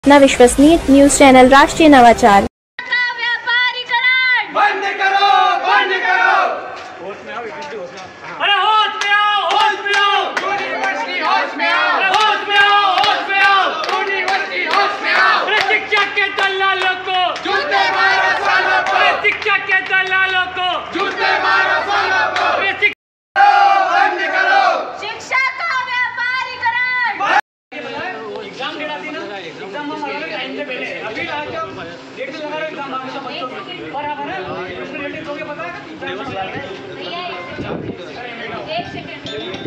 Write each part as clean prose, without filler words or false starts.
अपना विश्वसनीय news channel राष्ट्रीय नवाचार। बंद करो, बंद करो। होश में आओ, अरे होश में आओ, होश में आओ। यूनिवर्सिटी होश में आओ, होश में आओ, होश में आओ। यूनिवर्सिटी होश में आओ। अरे शिक्षक के दलालों को जूते मारो सालों को, अरे शिक्षक के दलालों को जूते मारो सालों को। अरे बंद करो। शिक्षा का व्यापारीकरण। एग्जाम डेट आती है ना, एग्जाम हम लगा टाइम से पहले अभी आ जाओ, डेट से लगा रहे एग्जाम हमेशा बच्चों को और आप है ना उसमें डेट दोगे पता है भैया एक सेकंड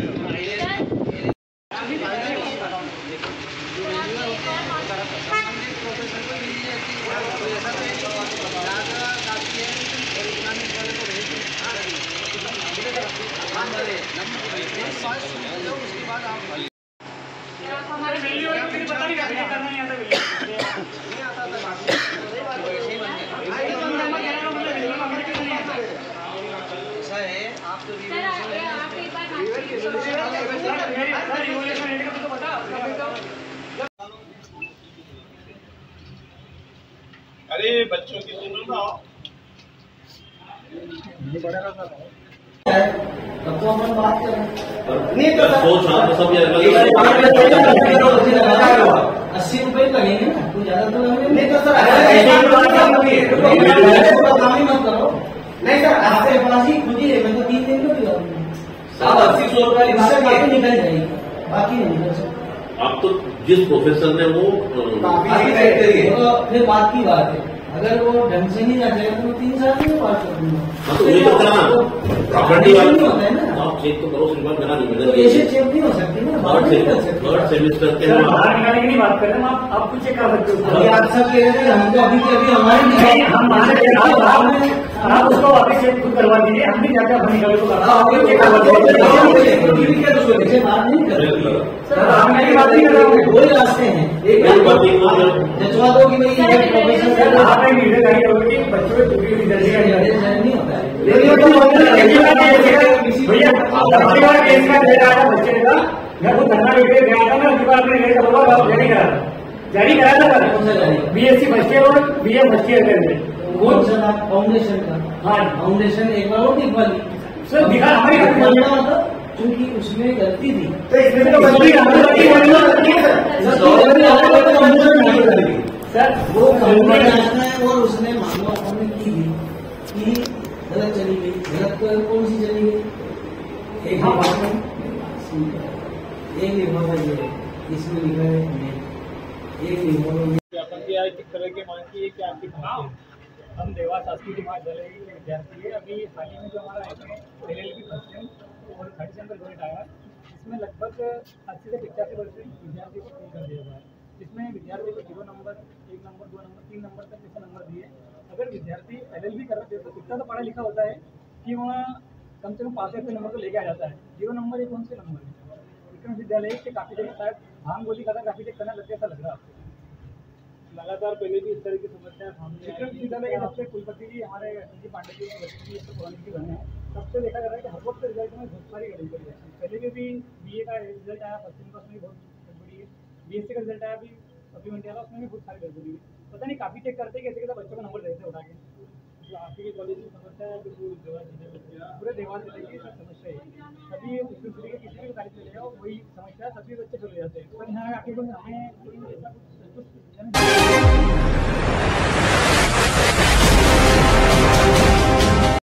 हमारे वैल्यू पता नहीं करना नहीं आता अरे बच्चों की सुनो ना नहीं तो सब 80 रुपए लगेंगे ना, कोई ज्यादा तो नहीं तो सर मत करो। नहीं सर आपके पास ही खुद ही मतलब 3 दिन तो 80-100 रुपए बाकी निकल जाएगी, बाकी नहीं निकल सकता। आप तो जिस प्रोफेसर ने वो फिर बात की बात है, अगर वो ढंग से नहीं जाएगा तो 3 साल में बात कर दूंगा। हाँ तो ये तो करना प्रॉपर्टी नहीं होता है ना, आप चेक तो करो, श्रीमान करा नहीं तो ऐसे चेक नहीं हो सकती ना, थर्ड सेमेस्टर के बाहर निकालने की नहीं बात कर रहे हैं आप कुछ चेक कर सकते हो। अभी आप सब कह रहे थे हमको अभी के अभी हमारे हम आप उसको वापस चेक खुद करवा दीजिए, हम भी जाकर अपने निकाले को करवा बात नहीं कर रहे सर, आप मेरी बात नहीं कर रहे हो। वही रास्ते हैं, एक जजवा दो कि भाई ये प्रोफेसर आप एक वीडियो जारी करोगे कि बच्चों में टूटी हुई दर्जी का नहीं होता है। भैया अगली बार केस का दे रहा था बच्चे का, मैं खुद धरना लेके गया था, मैं अगली बार अपने रेट जारी करा था बीएससी फर्स्ट ईयर और बीए फर्स्ट ईयर के अंदर फाउंडेशन का। हाँ फाउंडेशन एक बार और दिखवा दी सर, दिखा हमारी मतलब क्योंकि उसमें गलती थी तो इसमें तो गलती सर वो कंपनी जाना है और उसने मानो अपने की थी कि गलत चली गई, गलत कौन सी चली गई? एक लिखा ये इसमें लिखा है एक लिखा किस तरह के मांग की क्या आपकी मांग है? हम देवास शासकीय महाविद्यालय के विद्यार्थी है। अभी हाल ही में जो हमारा LLB फर्स्ट सेम और थर्ड सेम का रिजल्ट आया है, इसमें लगभग 80 से 85% विद्यार्थी को फेल कर दिया गया है। जिसमें विद्यार्थी को 0 नंबर, 1 नंबर, 2 नंबर, 3 नंबर तक जैसे नंबर दिए। अगर विद्यार्थी LLB कर रहे तो इतना तो पढ़ा लिखा होता है कि वहाँ कम से कम 5 नंबर तो लेके आ जाता है। 0 नंबर ये कौन से नंबर है? विक्रम विद्यालय के काफ़ी देर शायद भांग गोली का काफ़ी देर करना लगता ऐसा लग रहा है आपको? लगातार पहले भी इस तरह की समस्या सामने विक्रम विद्यालय के सबसे कुलपति जी हमारे संजीव पांडे जी की पुरानी की बने हैं। सबसे देखा जा रहा है कि हर वक्त रिजल्ट में बहुत सारी गड़बड़ी करी जाती है। पहले भी BA का रिजल्ट आया, फर्स्ट सेम का, उसमें बहुत गड़बड़ी है। BSc का रिजल्ट आया अभी सप्लीमेंट्री वाला, उसमें भी बहुत सारी गड़बड़ी है। पता नहीं काफ़ी चेक करते कैसे कैसे बच्चों को नंबर देते उठा के। जो आपके कॉलेज की समस्या है पूरे देवास जिले की समस्या है। सभी यूनिवर्सिटी के किसी भी कॉलेज में जाओ वही समस्या, सभी बच्चे चले जाते हैं। पर यहाँ आके हमें